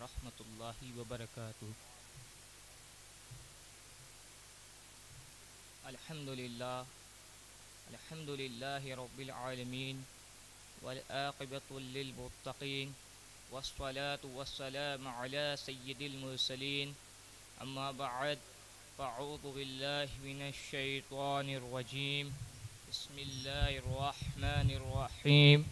ورحمۃ اللہ وبرکاتہ۔ الحمد للہ رب العالمین والعاقبۃ للمتقین والصلاة والسلام علی سید المرسلین، اما بعد فاعوذ باللہ من الشیطان الرجیم، بسم اللہ الرحمن الرحیم۔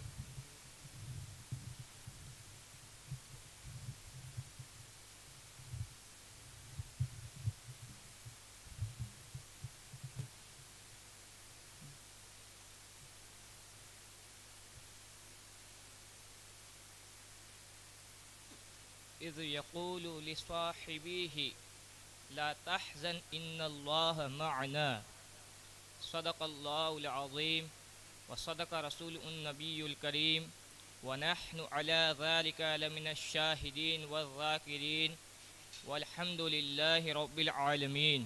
اذ یقول لصاحبہ لا تحزن ان اللہ معنا، صدق اللہ العظیم وصدق رسول النبی الکریم ونحن علی ذلک لمن الشاہدین والذاکرین والحمد للہ رب العالمین۔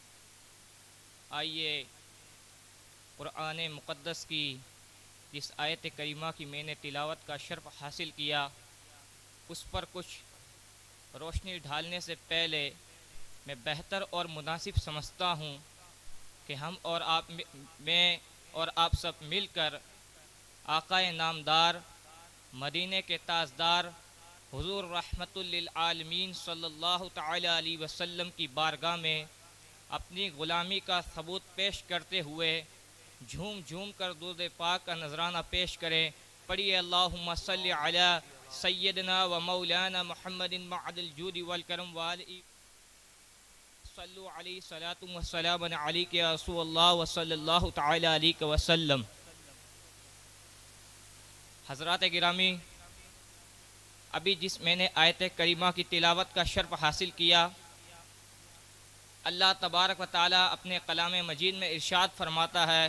آئیے قرآن مقدس کی جس آیت کریمہ کی میں نے تلاوت کا شرف حاصل کیا، اس پر کچھ روشنی ڈالنے سے پہلے میں بہتر اور مناسب سمجھتا ہوں کہ ہم اور آپ سب مل کر آقا نامدار مدینے کے تاجدار حضور رحمت للعالمین صلی اللہ تعالی علیہ وسلم کی بارگاہ میں اپنی غلامی کا ثبوت پیش کرتے ہوئے جھوم جھوم کر درود پاک کا نذرانہ پیش کریں۔ پڑھیے اللہم صلی علی سیدنا و مولانا محمد معد الجود والکرم والئی صلو علیہ صلاۃ و سلام علیک یا رسول اللہ و صلی اللہ تعالی علیہ وسلم۔ حضرات گرامی، ابھی جس میں نے آیت کریمہ کی تلاوت کا شرف حاصل کیا، اللہ تبارک و تعالی اپنے کلام مجید میں ارشاد فرماتا ہے،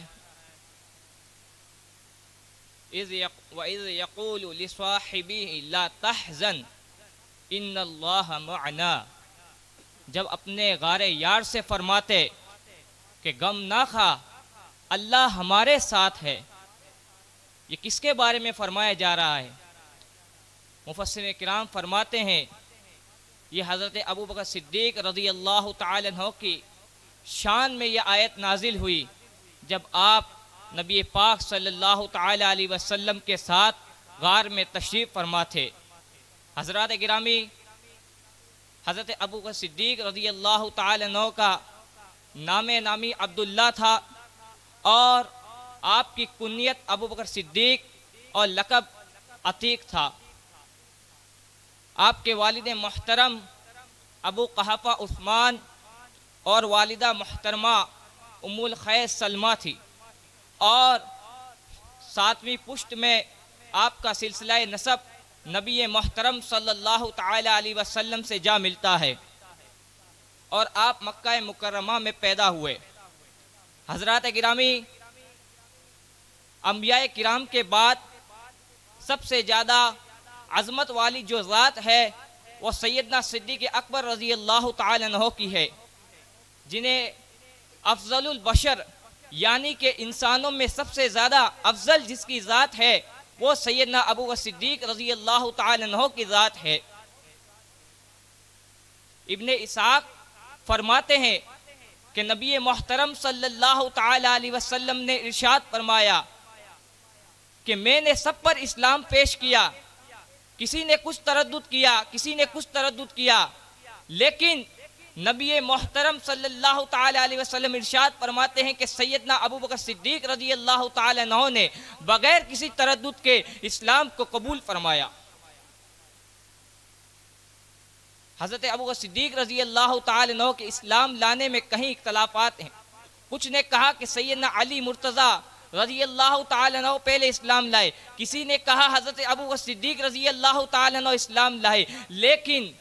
وَإِذْ يَقُولُ لِصَاحِبِهِ لَا تَحْزَنْ إِنَّ اللَّهَ مَعَنَا، جب اپنے غار یار سے فرماتے کہ غم نہ کھا، اللہ ہمارے ساتھ ہے۔ یہ کس کے بارے میں فرمایا جا رہا ہے؟ مفسرین کرام فرماتے ہیں یہ حضرت ابوبکر صدیق رضی اللہ تعالی عنہ کی شان میں یہ آیت نازل ہوئی جب آپ نبی پاک صلی اللہ تعالی علیہ وسلم کے ساتھ غار میں تشریف فرما تھے۔ حضرات گرامی، حضرت ابوبکر صدیق رضی اللہ تعالی عنہ کا نامی عبداللہ تھا اور آپ کی کنیت ابوبکر صدیق اور لقب عتیق تھا۔ آپ کے والد محترم ابو قحافہ عثمان اور والدہ محترمہ ام الخیر سلمہ تھی، اور ساتویں پشت میں آپ کا سلسلہ نسب نبی محترم صلی اللہ تعالی علیہ وسلم سے جا ملتا ہے، اور آپ مکہ مکرمہ میں پیدا ہوئے۔ حضرات گرامی، انبیاء کرام کے بعد سب سے زیادہ عظمت والی جو ذات ہے وہ سیدنا صدیق اکبر رضی اللہ تعالی عنہ کی ہے، جنہیں افضل البشر یعنی کہ انسانوں میں سب سے زیادہ افضل جس کی ذات ہے وہ سیدنا ابوبکر صدیق رضی اللہ تعالی عنہ کی ذات ہے۔ ابن اسحاق فرماتے ہیں کہ نبی محترم صلی اللہ تعالی علیہ وسلم نے ارشاد فرمایا کہ میں نے سب پر اسلام پیش کیا، کسی نے کچھ تردد کیا، لیکن نبی محترم صلی اللہ تعالی علیہ وسلم ارشاد فرماتے ہیں کہ سیدنا ابوبکر صدیق رضی اللہ تعالی عنہ نے بغیر کسی تردد کے اسلام کو قبول فرمایا۔ حضرت ابوبکر صدیق رضی اللہ تعالی عنہ کے اسلام لانے میں کہیں اختلافات ہیں۔ کچھ نے کہا کہ سیدنا علی مرتضیٰ رضی اللہ تعالی عنہ پہلے اسلام لائے، کسی نے کہا حضرت ابوبکر صدیق رضی اللہ تعالی عنہ اسلام لائے، لیکن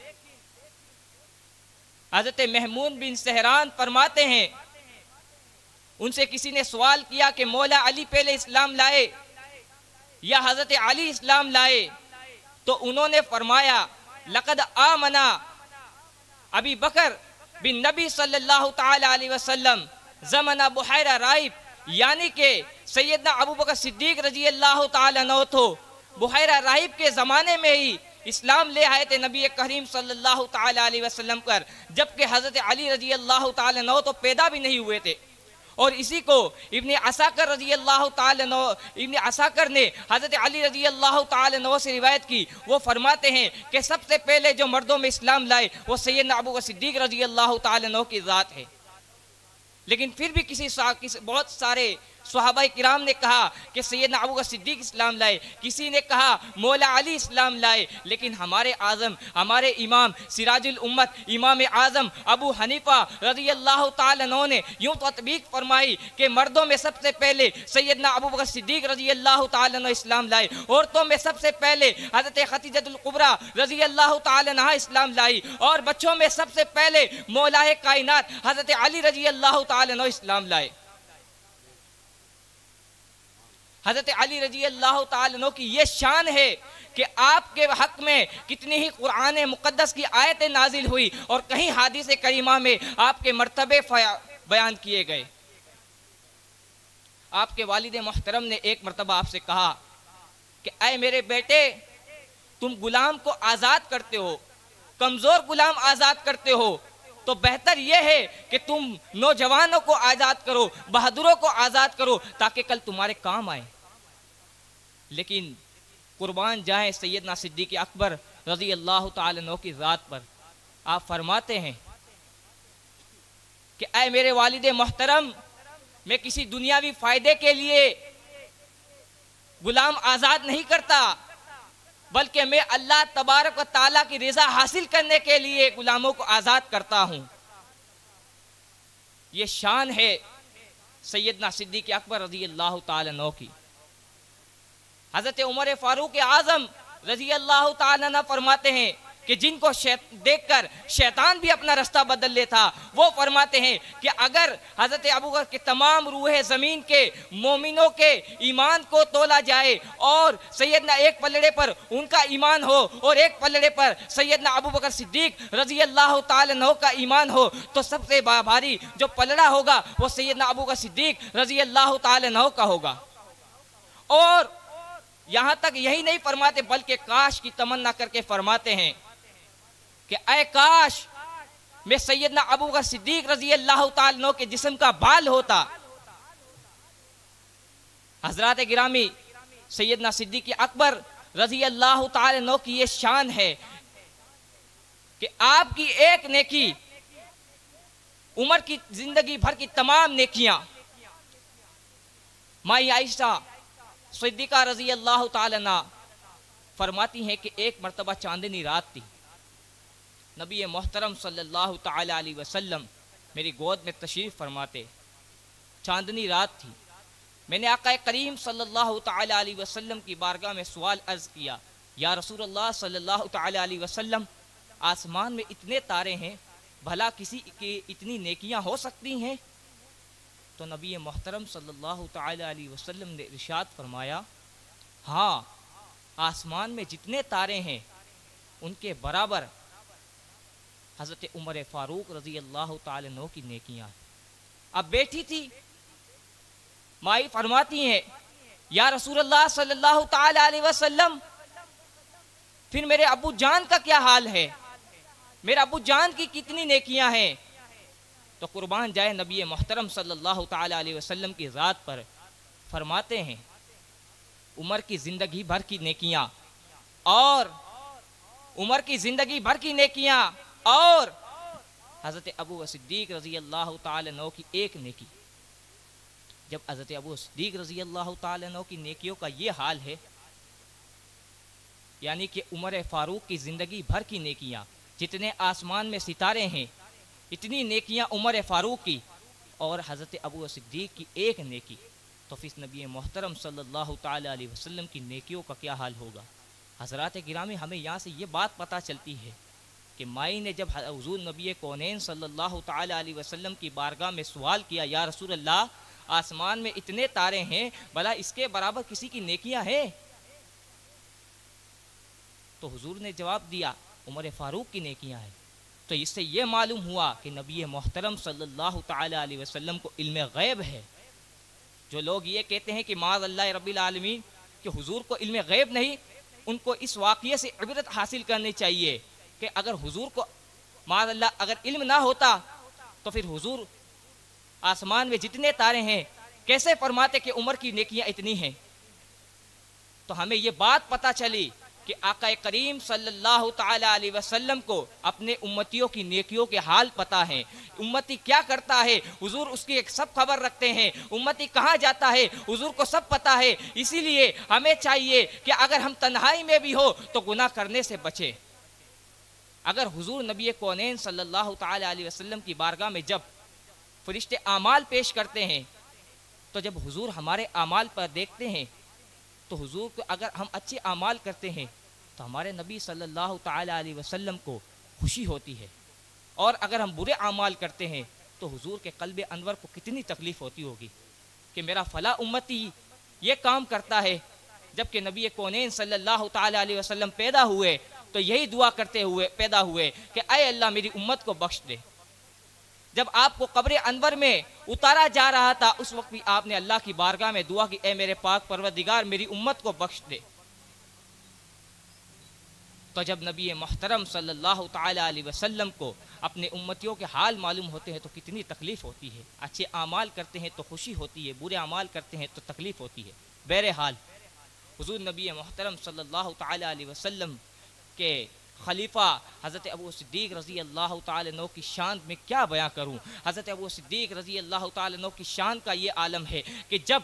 حضرت محمود بن سہران فرماتے ہیں ان سے کسی نے سوال کیا کہ مولا علی پہلے اسلام لائے یا حضرت علی اسلام لائے، تو انہوں نے فرمایا لقد آمنا ابی بکر بن نبی صلی اللہ تعالی علیہ وسلم زمانہ بحیرہ رائب، یعنی کہ سیدنا ابوبکر صدیق رضی اللہ تعالی عنہ تو بحیرہ رائب کے زمانے میں ہی اسلام لے آئے تھے نبی کریم صلی اللہ تعالیٰ علیہ وسلم پر، جبکہ حضرت علی رضی اللہ تعالیٰ عنہ تو پیدا بھی نہیں ہوئے تھے۔ اور اسی کو ابن عساکر رضی اللہ تعالیٰ عنہ، ابن عساکر نے حضرت علی رضی اللہ تعالیٰ عنہ سے روایت کی، وہ فرماتے ہیں کہ سب سے پہلے جو مردوں میں اسلام لائے وہ سیدنا ابو بکر صدیق رضی اللہ تعالیٰ عنہ کی ذات ہے۔ لیکن پھر بھی بہت سارے صحابہ کرام نے کہا کہ سیدنا ابو بکر صدیق اسلام لائے، کسی نے کہا مولا علی اسلام لائے، لیکن ہمارے اعظم، ہمارے امام سراج الامت امام اعظم ابو حنیفہ رضی اللہ تعالیٰ عنہ نے یوں تطبیق فرمائی کہ مردوں میں سب سے پہلے سیدنا ابو بکر صدیق رضی اللہ تعالیٰ عنہ اسلام لائے، عورتوں میں سب سے پہلے حضرت خدیجہ الکبریٰ رضی اللہ تعالیٰ عنہ اسلام لائی، اور بچوں میں سب سے پہلے مولا کائنات حضرت علی رضی اللہ تعالیٰ عنہ اسلام لائے۔ حضرت علی رضی اللہ تعالیٰ عنہ کی یہ شان ہے کہ آپ کے حق میں کتنی ہی قرآن مقدس کی آیتیں نازل ہوئی اور کہیں حدیث کریمہ میں آپ کے مرتبے بیان کیے گئے۔ آپ کے والد محترم نے ایک مرتبہ آپ سے کہا کہ اے میرے بیٹے، تم غلام کو آزاد کرتے ہو، کمزور غلام آزاد کرتے ہو، تو بہتر یہ ہے کہ تم نوجوانوں کو آزاد کرو، بہادروں کو آزاد کرو، تاکہ کل تمہارے کام آئے۔ لیکن قربان جائیں سیدنا صدیق اکبر رضی اللہ تعالیٰ عنہ کی ذات پر، آپ فرماتے ہیں کہ اے میرے والد محترم، میں کسی دنیاوی فائدے کے لیے غلام آزاد نہیں کرتا، بلکہ میں اللہ تبارک و تعالیٰ کی رضا حاصل کرنے کے لیے غلاموں کو آزاد کرتا ہوں۔ یہ شان ہے سیدنا صدیق اکبر رضی اللہ تعالیٰ عنہ کی۔ حضرت عمر فاروق اعظم رضی اللہ تعالیٰ عنہ فرماتے ہیں کہ جن کو دیکھ کر شیطان بھی اپنا رستہ بدل لیتا، وہ فرماتے ہیں کہ اگر حضرت ابوبکر کے تمام روح زمین کے مومنوں کے ایمان کو تولا جائے اور سیدنا ایک پلڑے پر ان کا ایمان ہو اور ایک پلڑے پر سیدنا ابوبکر صدیق رضی اللہ تعالیٰ عنہ کا ایمان ہو، تو سب سے بھاری جو پلڑا ہوگا وہ سیدنا ابوبکر صدیق رضی اللہ تعالیٰ عنہ کا ہوگا۔ اور یہاں تک یہی نہیں فرماتے بلکہ کاش کی تمنا کر کے فرماتے ہیں کہ اے کاش میں سیدنا ابوبکر صدیق رضی اللہ تعالیٰ عنہ کے جسم کا بال ہوتا۔ حضرات گرامی، سیدنا صدیق اکبر رضی اللہ تعالیٰ عنہ کی یہ شان ہے کہ آپ کی ایک نیکی عمر کی زندگی بھر کی تمام نیکیاں۔ مائی عائشہ صدیقہ رضی اللہ تعالیٰ عنہ فرماتی ہیں کہ ایک مرتبہ چاندنی رات تھی، نبی محترم صلی اللہ تعالیٰ علیہ وسلم میری گود میں تشریف فرماتے، چاندنی رات تھی، میں نے آقا کریم صلی اللہ تعالیٰ علیہ وسلم کی بارگاہ میں سوال عرض کیا، یا رسول اللہ صلی اللہ تعالیٰ علیہ وسلم، آسمان میں اتنے تارے ہیں، بھلا کسی کی اتنی نیکیاں ہو سکتی ہیں؟ تو نبی محترم صلی اللہ تعالیٰ علیہ وسلم نے ارشاد فرمایا، ہاں، آسمان میں جتنے تارے ہیں ان کے برابر حضرت عمر فاروق رضی اللہ تعالیٰ عنہ کی نیکیاں۔ اب بیٹھی تھی، مائی فرماتی ہیں، یا رسول اللہ صلی اللہ تعالیٰ علیہ وسلم، پھر میرے ابو جان کا کیا حال ہے؟ میرے ابو جان کی کتنی نیکیاں ہیں؟ تو قربان جائے نبی محترم صلی اللہ تعالیٰ علیہ وسلم کی ذات پر، فرماتے ہیں عمر کی زندگی بھر کی نیکیاں اور عمر کی زندگی بھر کی نیکیاں اور حضرت ابو صدیق رضی اللہ تعالیٰ عنہ کی ایک نیکی۔ جب حضرت ابو صدیق رضی اللہ تعالیٰ عنہ کی نیکیوں کا یہ حال ہے، یعنی کہ عمر فاروق کی زندگی بھر کی نیکیاں، جتنے آسمان میں ستارے ہیں اتنی نیکیاں عمر فاروق کی، اور حضرت ابو صدیق کی ایک نیکی، تو پھر نبی محترم صلی اللہ تعالیٰ علیہ وسلم کی نیکیوں کا کیا حال ہوگا؟ حضرات گرامی، ہمیں یہاں سے یہ بات پتہ چلتی ہے کہ مائی نے جب حضور نبی کونین صلی اللہ تعالیٰ علیہ وسلم کی بارگاہ میں سوال کیا، یا رسول اللہ، آسمان میں اتنے تارے ہیں، بھلا اس کے برابر کسی کی نیکیاں ہیں؟ تو حضور نے جواب دیا، عمر فاروق کی نیکیاں ہیں۔ تو اس سے یہ معلوم ہوا کہ نبی محترم صلی اللہ تعالیٰ علیہ وسلم کو علم غیب ہے۔ جو لوگ یہ کہتے ہیں کہ معاذ اللہ رب العالمین کہ حضور کو علم غیب نہیں، ان کو اس واقعے سے عبرت حاصل کرنی چاہیے کہ اگر حضور کو معاذ اللہ اگر علم نہ ہوتا تو پھر حضور آسمان میں جتنے تارے ہیں کیسے فرماتے کہ عمر کی نیکیاں اتنی ہیں؟ تو ہمیں یہ بات پتہ چلی کہ آقا کریم صلی اللہ تعالی علیہ وسلم کو اپنے امتیوں کی نیکیوں کے حال پتہ ہیں، امتی کیا کرتا ہے حضور اس کی ایک سب خبر رکھتے ہیں، امتی کہاں جاتا ہے حضور کو سب پتہ ہے۔ اسی لیے ہمیں چاہیے کہ اگر ہم تنہائی میں بھی ہو تو گناہ کرنے سے بچے۔ اگر حضور نبی کونین صلی اللہ تعالی علیہ وسلم کی بارگاہ میں جب فرشتے اعمال پیش کرتے ہیں تو جب حضور ہمارے اعمال پر دیکھتے ہیں تو حضور کو اگر ہم اچھے اعمال کرتے ہیں تو ہمارے نبی صلی اللہ تعالی علیہ وسلم کو خوشی ہوتی ہے، اور اگر ہم برے اعمال کرتے ہیں تو حضور کے قلب انور کو کتنی تکلیف ہوتی ہوگی کہ میرا فلاں امتی یہ کام کرتا ہے، جبکہ نبی کونین صلی اللہ تعالی علیہ وسلم پیدا ہوئے تو یہی دعا کرتے ہوئے پیدا ہوئے کہ اے اللہ میری امت کو بخش دے۔ جب آپ کو قبر انور میں اتارا جا رہا تھا اس وقت بھی آپ نے اللہ کی بارگاہ میں دعا کی، اے میرے پاک پروردگار میری امت کو بخش دے۔ تو جب نبی محترم صلی اللہ تعالی علیہ وسلم کو اپنے امتیوں کے حال معلوم ہوتے ہیں تو کتنی تکلیف ہوتی ہے۔ اچھے اعمال کرتے ہیں تو خوشی ہوتی ہے، برے اعمال کرتے ہیں تو تکلیف ہوتی ہے۔ بہرحال حضور نبی محترم صلی اللہ تعالی علیہ وسلم کے خلیفہ حضرت ابو صدیق رضی اللہ تعالی عنہ کی شان میں کیا بیان کروں۔ حضرت ابو صدیق رضی اللہ تعالی عنہ کی شان کا یہ عالم ہے کہ جب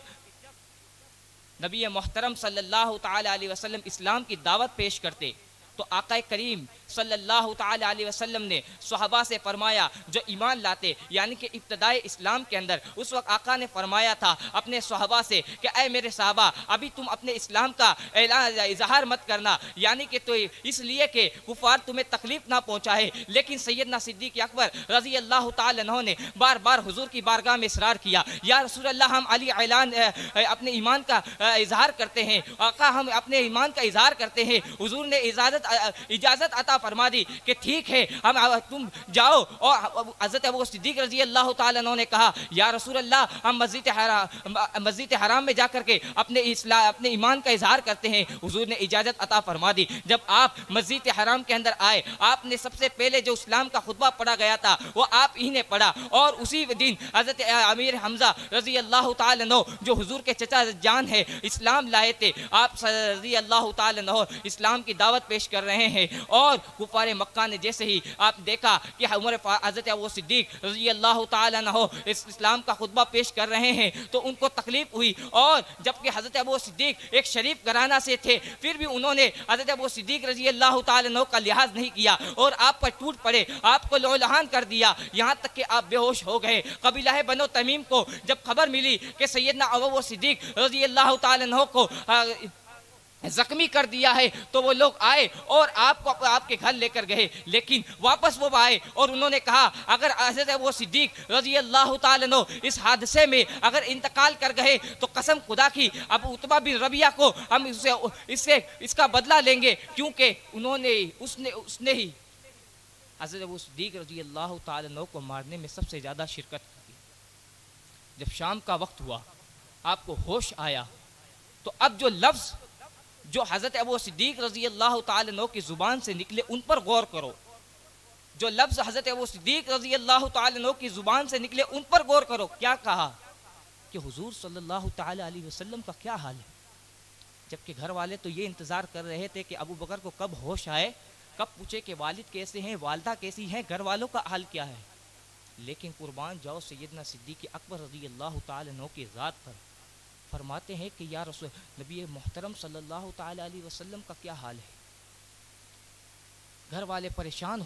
نبی محترم صلی اللہ تعالی علیہ وسلم اسلام کی دعوت پیش کرتے تو آقا کریم صلی اللہ تعالی علیہ وسلم نے صحابہ سے فرمایا جو ایمان لاتے، یعنی کہ ابتدائی اسلام کے اندر اس وقت آقا نے فرمایا تھا اپنے صحابہ سے کہ اے میرے صحابہ ابھی تم اپنے اسلام کا اظہار مت کرنا، یعنی کہ تو اس لیے کہ کفار تمہیں تکلیف نہ پہنچائے۔ لیکن سیدنا صدیق اکبر رضی اللہ تعالی عنہ نے بار بار حضور کی بارگاہ میں اصرار کیا، یا رسول اللہ ہم علی اعلان اپنے ایمان کا اظہار کرتے ہیں، آقا ہم اپنے ایمان کا اظہار کرتے ہیں۔ حضور نے اجازت عطا فرما دی کہ ٹھیک ہے تم جاؤ، اور حضرت ابو صدیق رضی اللہ تعالیٰ عنہ نے کہا یا رسول اللہ ہم مسجد حرام میں جا کر کے اپنے ایمان کا اظہار کرتے ہیں۔ حضور نے اجازت عطا فرما دی۔ جب آپ مسجد حرام کے اندر آئے آپ نے سب سے پہلے جو اسلام کا خطبہ پڑھا گیا تھا وہ آپ ہی نے پڑھا، اور اسی دن حضرت امیر حمزہ رضی اللہ تعالیٰ عنہ جو حضور کے چچا جان ہے اسلام لائے تھے، آپ رضی اللہ تعالیٰ عنہ اسلام کی دعوت پیش کر رہے ہیں، اور کفار مکہ نے جیسے ہی آپ دیکھا کہ حضرت ابو صدیق رضی اللہ تعالیٰ عنہ اسلام کا خطبہ پیش کر رہے ہیں تو ان کو تکلیف ہوئی، اور جبکہ حضرت ابو صدیق ایک شریف گھرانہ سے تھے پھر بھی انہوں نے حضرت ابو صدیق رضی اللہ تعالیٰ عنہ کا لحاظ نہیں کیا اور آپ پر ٹوٹ پڑے، آپ کو لہولہان کر دیا، یہاں تک کہ آپ بے ہوش ہو گئے۔ قبیلہ بنو تمیم کو جب خبر ملی کہ سیدنا ابو صدیق رضی اللہ تعالیٰ عنہ کو زخمی کر دیا ہے تو وہ لوگ آئے اور آپ کو آپ کے گھر لے کر گئے، لیکن واپس وہ آئے اور انہوں نے کہا اگر حضرت ابو صدیق رضی اللہ تعالیٰ عنہ اس حادثے میں اگر انتقال کر گئے تو قسم خدا کی ابو عتبہ بن ربیعہ کو ہم اس کا بدلہ لیں گے، کیونکہ اس نے ہی حضرت ابو صدیق رضی اللہ تعالیٰ عنہ کو مارنے میں سب سے زیادہ شرکت کی۔ جب شام کا وقت ہوا آپ کو ہوش آیا تو اب جو لفظ جو حضرت ابو صدیق رضی اللہ تعالیٰ عنہ کی زبان سے نکلے ان پر غور کرو، جو لفظ حضرت ابو صدیق رضی اللہ تعالیٰ عنہ کی زبان سے نکلے ان پر غور کرو۔ کیا کہا کہ حضور صلی اللہ تعالیٰ علیہ وسلم کا کیا حال ہے، جبکہ گھر والے تو یہ انتظار کر رہے تھے کہ ابو بکر کو کب ہوش آئے، کب پوچھے کہ والد کیسے ہیں، والدہ کیسی ہیں، گھر والوں کا حال کیا ہے۔ لیکن قربان جاؤ سیدنا صدیق اکبر رضی اللہ تعالیٰ عنہ کی ذات پر، فرماتے ہیں کہ یا رسول نبی محترم صلی اللہ تعالی علیہ وسلم کا کیا حال ہے۔ گھر والے پریشان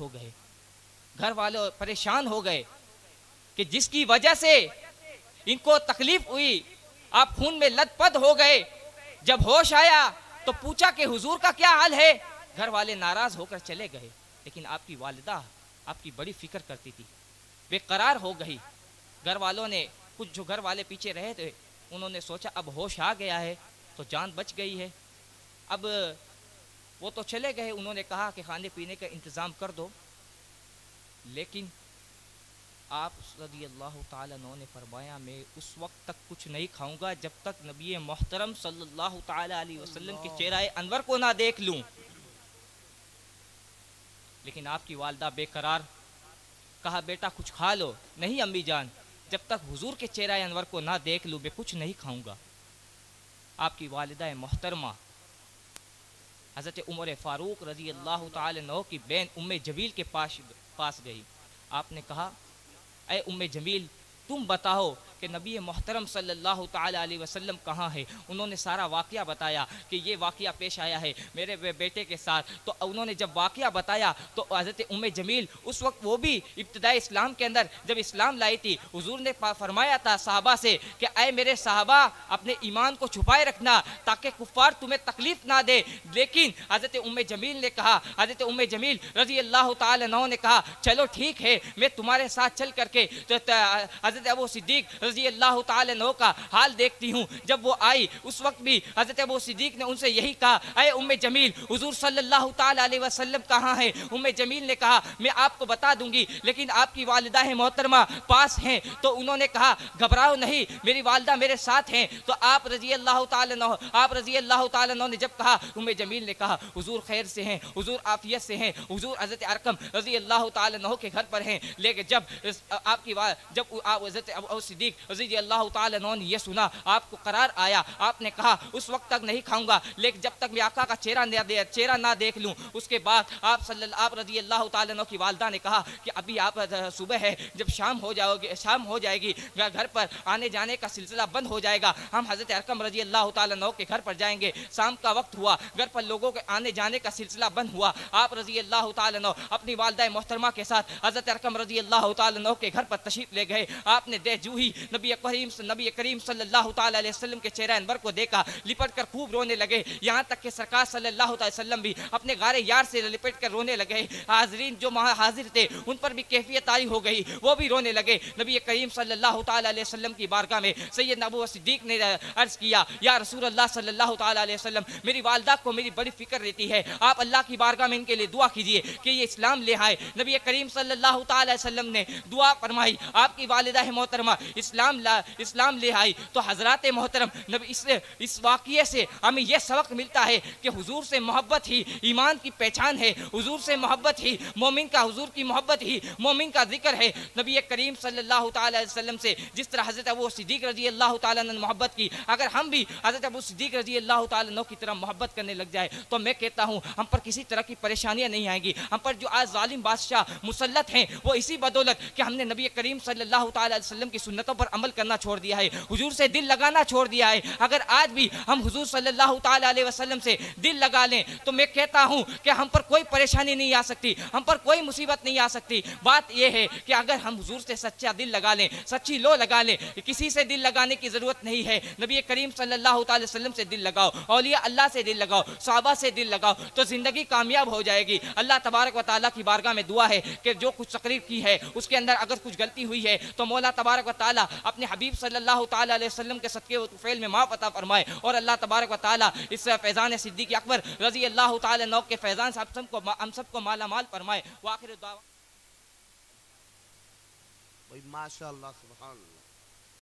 ہو گئے کہ جس کی وجہ سے ان کو تکلیف ہوئی، آپ خون میں لت پت ہو گئے۔ جب ہوش آیا تو پوچھا کہ حضور کا کیا حال ہے، گھر والے ناراض ہو کر چلے گئے، لیکن آپ کی والدہ آپ کی بڑی فکر کرتی تھی، بے قرار ہو گئی۔ گھر والوں نے کچھ جو گھر والے پیچھے رہے تھے انہوں نے سوچا اب ہوش آ گیا ہے تو جان بچ گئی ہے، اب وہ تو چلے گئے، انہوں نے کہا کہ کھانے پینے کا انتظام کر دو، لیکن آپ رضی اللہ تعالیٰ عنہ نے فرمایا میں اس وقت تک کچھ نہیں کھاؤں گا جب تک نبی محترم صلی اللہ تعالیٰ علیہ وسلم کے چہرہ انور کو نہ دیکھ لوں. لیکن آپ کی والدہ بے قرار، کہا بیٹا کچھ کھا لو. نہیں امی جان، جب تک حضور کے چہرہ انور کو نہ دیکھ لوں میں کچھ نہیں کھاؤں گا. آپ کی والدہ محترمہ حضرت عمر فاروق رضی اللہ تعالی عنہ کی بہن ام جمیل کے پاس گئی. آپ نے کہا اے ام جمیل تم بتاؤ کہ نبی محترم صلی اللہ تعالی علیہ وسلم کہاں ہے. انہوں نے سارا واقعہ بتایا کہ یہ واقعہ پیش آیا ہے میرے بیٹے کے ساتھ. تو انہوں نے جب واقعہ بتایا تو حضرت ام جمیل اس وقت وہ بھی ابتدائی اسلام کے اندر جب اسلام لائی تھی، حضور نے فرمایا تھا صحابہ سے کہ اے میرے صحابہ اپنے ایمان کو چھپائے رکھنا تاکہ کفار تمہیں تکلیف نہ دے. لیکن حضرت ام جمیل نے کہا، حضرت ام جمیل رضی اللہ تعالی عنہ نے کہا چلو ٹھیک ہے میں تمہارے ساتھ چل کر کے حضرت ابو صدیق رضی اللہ تعالی عنہ کا حال دیکھتی ہوں. جب وہ آئی اس وقت بھی حضرت ابو صدیق نے ان سے یہی کہا اے ام جمیل حضور صلی اللہ تعالی علیہ وسلم کہاں ہے. ام جمیل نے کہا میں آپ کو بتا دوں گی لیکن آپ کی والدہ محترمہ پاس ہیں. تو انہوں نے کہا گھبراؤ نہیں میری والدہ میرے ساتھ ہیں. تو آپ رضی اللہ تعالی عنہ نے جب کہا ام جمیل نے کہا حضور خیر سے ہیں، حضور عافیت سے ہیں، حضور حضرت ارقم رضی اللہ تعالی عنہ کے گھر پر ہیں. لیکن جب آپ حضرت ابو صدیق رضی اللہ تعالی عنہ نے یہ سنا آپ کو قرار آیا. آپ نے کہا اس وقت تک نہیں کھاؤں گا لیکن جب تک میں آقا کا چہرہ نہ دیکھ لوں. اس کے بعد آپ رضی اللہ تعالی عنہ کی والدہ نے کہا کہ ابھی آپ صبح ہے، جب شام ہو جائے گی گھر پر آنے جانے کا سلسلہ بند ہو جائے گا، ہم حضرت ارقم رضی اللہ تعالی عنہ کے گھر پر جائیں گے. شام کا وقت ہوا، گھر پر لوگوں کے آنے جانے کا سلسلہ بند ہوا. آپ رضی اللہ تعالی عنہ اپنی والدہ محترمہ کے ساتھ حضرت ارقم رضی اللہ تعالی عنہ کے گھر پر تشریف لے گئے. آپ نے جو ہی نبی کریم صلی اللہ تعالی علیہ وسلم کے چہرہ انور کو دیکھا لپٹ کر خوب رونے لگے. یہاں تک کہ سرکار صلی اللہ علیہ وسلم بھی اپنے غار یار سے لپٹ کر رونے لگے. حاضرین جو حاضر تھے ان پر بھی کیفیت طاری ہو گئی، وہ بھی رونے لگے. نبی کریم صلی اللہ تعالی علیہ وسلم کی بارگاہ میں سیدنا ابو صدیق نے عرض کیا یا رسول اللہ صلی اللہ تعالی علیہ وسلم میری والدہ کو میری بڑی فکر رہتی ہے، آپ اللہ کی بارگاہ میں ان کے لیے دعا کیجئے کہ یہ اسلام لے آئے. نبی کریم صلی اللہ تعالی علیہ وسلم نے دعا فرمائی، آپ کی والدہ محترمہ اسلام لے آئی. تو حضرات محترم اس واقعے سے ہمیں یہ سبق ملتا ہے کہ حضور سے محبت ہی ایمان کی پہچان ہے، حضور سے محبت ہی مومن کا، حضور کی محبت ہی مومن کا ذکر ہے. نبی کریم صلی اللہ تعالی علیہ وسلم سے جس طرح حضرت ابو صدیق رضی اللہ تعالی عنہ نے محبت کی، اگر ہم بھی حضرت ابو صدیق رضی اللہ تعالی عنہ کی طرح محبت کرنے لگ جائے تو میں کہتا ہوں ہم پر کسی طرح کی پریشانیاں نہیں آئیں گی. ہم پر جو آج ظالم بادشاہ مسلط ہیں وہ اسی بدولت کہ ہم نے نبی کریم صلی اللہ تعالی علیہ وسلم کی سنتوں پر عمل کرنا چھوڑ دیا ہے، حضور سے دل لگانا چھوڑ دیا ہے. اگر آج بھی ہم حضور صلی اللہ تعالی علیہ وسلم سے دل لگا لیں تو میں کہتا ہوں کہ ہم پر کوئی پریشانی نہیں آ سکتی، ہم پر کوئی مصیبت نہیں آ سکتی. بات یہ ہے کہ اگر ہم حضور سے سچا دل لگا لیں، سچی لو لگا لیں، کسی سے دل لگانے کی ضرورت نہیں ہے. نبی کریم صلی اللہ تعالی وسلم سے دل لگاؤ، اولیاء اللہ سے دل لگاؤ، صحابہ سے دل لگاؤ تو زندگی کامیاب ہو جائے گی. اللہ تبارک و تعالیٰ کی بارگاہ میں دعا ہے کہ جو کچھ تقریر کی ہے اس کے اندر اگر کچھ غلطی ہوئی ہے تو مولا تبارک و تعالیٰ اپنے حبیب صلی اللہ تعالی علیہ وسلم کے صدقے و طفیل میں معاف عطا فرمائے. اور اللہ تبارک و تعالیٰ اس فیضان صدیق اکبر رضی اللہ تعالی عنہ کے فیضان سے ہم سب کو مالا مال فرمائے. وآخر دعوانا ماشاء اللہ سبحان اللہ.